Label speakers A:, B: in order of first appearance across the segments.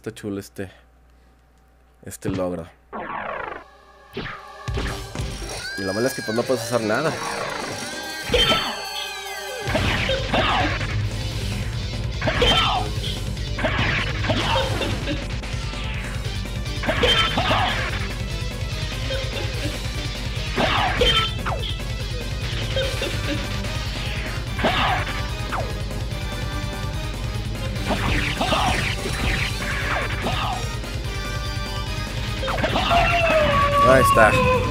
A: está chulo este logro. Y lo malo es que pues no puedes usar nada. Ahí está.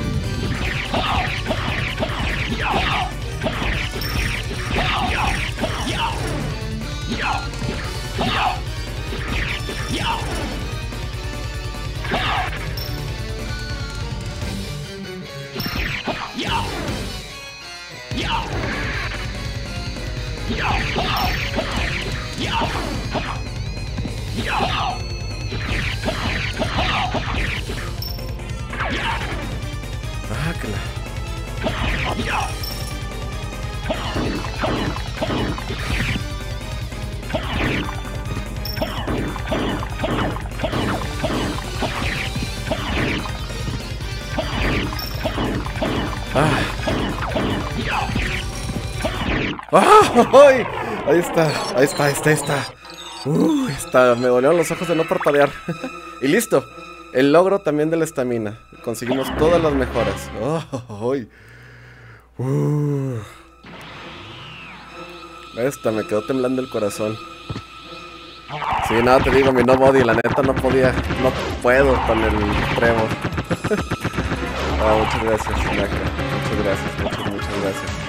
A: ¡Ay! Ahí está. Me dolieron los ojos de no parpadear. Y listo. El logro también de la estamina. Conseguimos todas las mejoras. Me quedó temblando el corazón. Sí, nada, te digo, mi no body, la neta no podía. No puedo con el Trevor. Muchas gracias, Naka. Muchas gracias.